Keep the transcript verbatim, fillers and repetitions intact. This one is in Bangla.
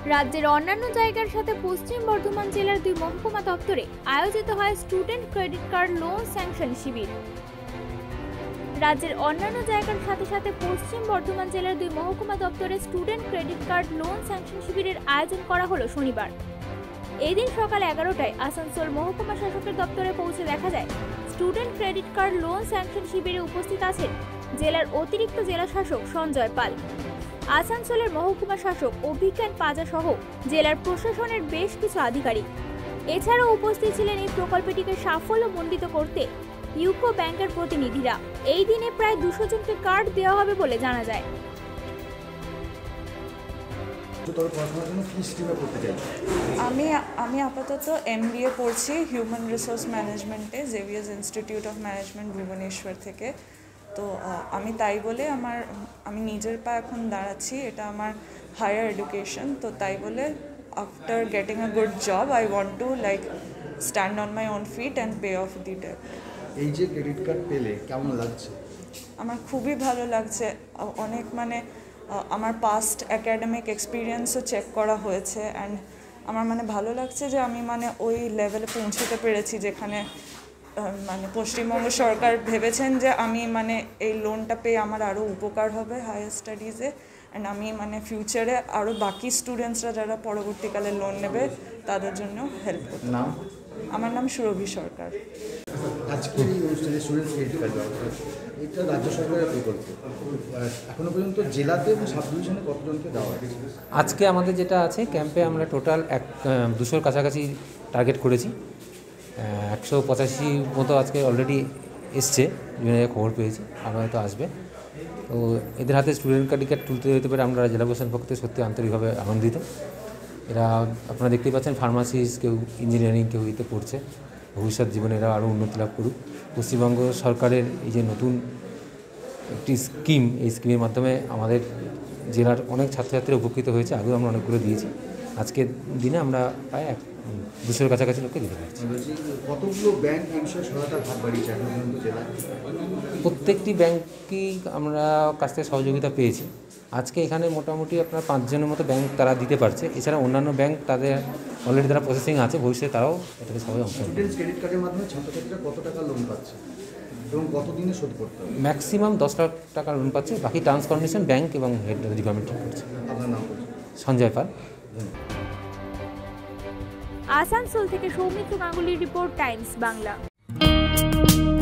রাজ্যের অন্যান্য জায়গার সাথে পশ্চিম বর্ধমান জেলার দুই মহকুমা দপ্তরে আয়োজিত হয় student credit card loan sanction শিবির। রাজ্যের অন্যান্য জায়গার সাথে সাথে পশ্চিম বর্ধমান জেলার দুই মহকুমা দপ্তরে student credit card loan sanction শিবিরের আয়োজন করা হলো শনিবার। এই দিন সকাল এগারোটায় আসানসোল মহকুমা শাসকের দপ্তরে পৌঁছে দেখা যায় student credit card loan sanction শিবিরে উপস্থিত আছেন জেলার অতিরিক্ত জেলা শাসক সঞ্জয় পাল, আসানসোলের মহকুমা শাসক অভিজ্ঞান পাজা সহ জেলার প্রশাসনের বেশ কিছু আধিকারিক। এছাড়াও উপস্থিত ছিলেন এই প্রকল্পটিকে সাফল্যমণ্ডিত করতে ইউকো ব্যাংকের প্রতিনিধিরা। এই দিনে প্রায় দুশো জনকে কার্ড দেওয়া হবে বলে জানা যায়। আমি আমি আপাতত এমবিএ পড়ছি হিউম্যান রিসোর্স ম্যানেজমেন্টে Xavier's Institute of Management Bhubaneswar থেকে। তো আমি তাই বলে আমার আমি নিজের পা এখন দাঁড়াচ্ছি, এটা আমার হায়ার এডুকেশন। তো তাই বলে after getting a good job I want to like stand on my own feet and pay off the debt. এই যে ক্রেডিট কার্ড পেলে কেমন লাগছে? আমার খুবই ভালো লাগছে। অনেক মানে আমার পাস্ট একাডেমিক এক্সপিরিয়েন্সও চেক করা হয়েছে অ্যান্ড আমার মানে ভালো লাগছে যে আমি মানে ওই লেভেলে পৌঁছতে পেরেছি যেখানে মানে পশ্চিমবঙ্গ সরকার ভেবেছেন যে আমি মানে এই লোনটা পেয়ে আমার আরও উপকার হবে হায়ার স্টাডিজে অ্যান্ড আমি মানে ফিউচারে আরও বাকি স্টুডেন্টসরা যারা পরবর্তীকালে লোন নেবে তাদের জন্য হেল্প করতে। নাম? আমার নাম সুরভি সরকার। আজকে এই অনুষ্ঠানে স্টুডেন্ট ক্রেডিট কার্ড ব্যবস্থা এটা রাজ্য সরকারের প্রকল্প, এখনো পর্যন্ত জেলাতে এবং সাব ডিভিশনে কতজনকে দেওয়া হয়েছে? আজকে আমাদের যেটা আছে ক্যাম্পে আমরা টোটাল এক দুশোর কাছাকাছি টার্গেট করেছি। একশো পঁচাশি মতো আজকে অলরেডি এসছে, বিভিন্ন জায়গায় খবর পেয়েছি, আরও হয়তো আসবে। তো এদের হাতে স্টুডেন্ট ক্রেডিট কার্ড তুলতে যেতে পারে আমরা জেলা প্রশাসন পক্ষ থেকে সত্যি আন্তরিকভাবে আনন্দিত। এরা আপনারা দেখতেই পাচ্ছেন ফার্মাসিস্ট, কেউ ইঞ্জিনিয়ারিং, কেউ এতে পড়ছে। ভবিষ্যৎ জীবনে এরা আরও উন্নতি লাভ করুক। পশ্চিমবঙ্গ সরকারের এই যে নতুন একটি স্কিম, এই স্কিমের মাধ্যমে আমাদের জেলার অনেক ছাত্রছাত্রীরা উপকৃত হয়েছে। আগেও আমরা অনেকগুলো দিয়েছি। আজকের দিনে আমরা প্রায় এক দুশোর কাছাকাছি লোককে দিতে পারছি। কতগুলো ব্যাংক এই বিষয়ে সহায়তার হাত বাড়িয়েছে এখন পর্যন্ত জেলায়? প্রত্যেকটি ব্যাংকই আমরা কাছ থেকে সহযোগিতা পেয়েছি। আজকে এখানে মোটামুটি আপনার পাঁচজনের মতো ব্যাংক তারা দিতে পারছে। এছাড়া অন্যান্য ব্যাংক তাদের অলরেডি তারা প্রসেসিং আছে, ভবিষ্যতে তারাও এটাতে সবাই অংশ নেবে। স্টুডেন্টস ক্রেডিট কার্ডের মাধ্যমে ছাত্রছাত্রীরা কত টাকা লোন পাচ্ছে এবং কত দিনে শোধ করতে হবে? ম্যাক্সিমাম দশ লাখ টাকা লোন পাচ্ছে, বাকি টার্মস কন্ডিশন ব্যাংক এবং হেড রিকোয়ারমেন্ট করছে। আপনার নাম? সঞ্জয় পাল। আসানসোল থেকে সৌমিত্র গাঙ্গুলির রিপোর্ট, টাইমস বাংলা।